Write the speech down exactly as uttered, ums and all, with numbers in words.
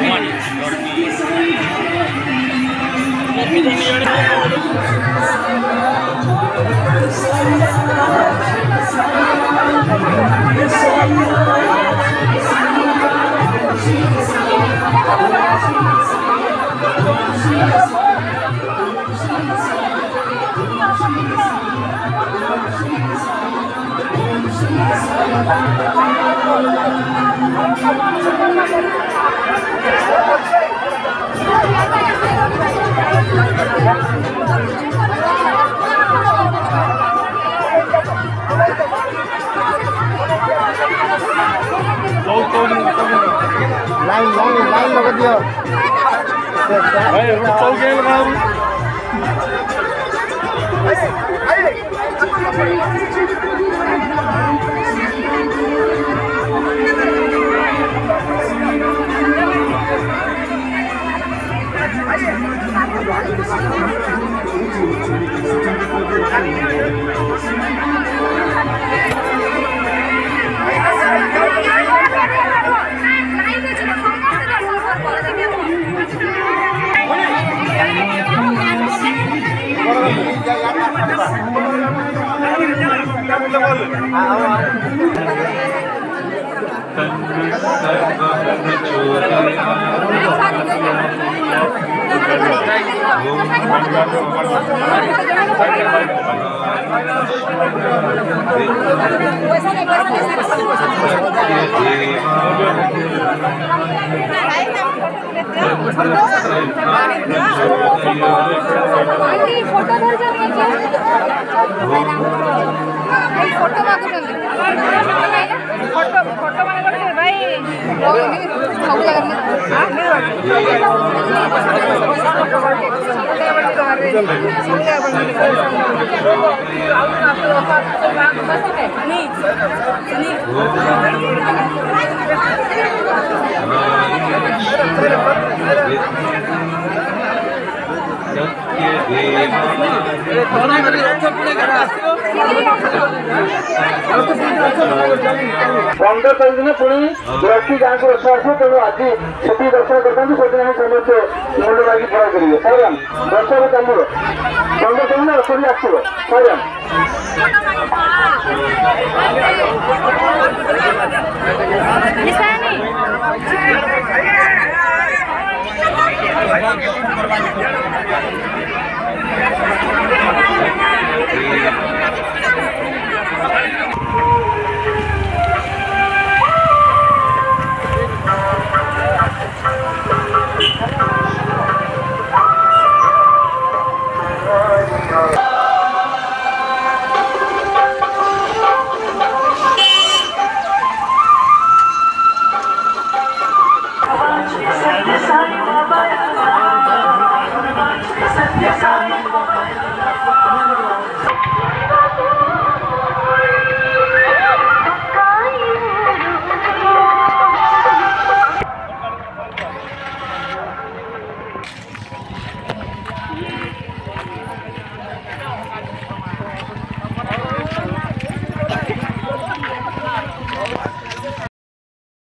Line line line लगा दियो भाई चल के लगाओ फोटो फोटो फोटो माने भाई सब पंद्रह तारीख दिन पुणी रक्षी गाँव को रक्षा आस तेणु आज से दर्शन करते समस्त मुंड लागे पूरा करेंगे सर दर्शक कम पंद्रह तारीख दिन रक्षी आसो Sati Sai Baba, Sati Sai Baba.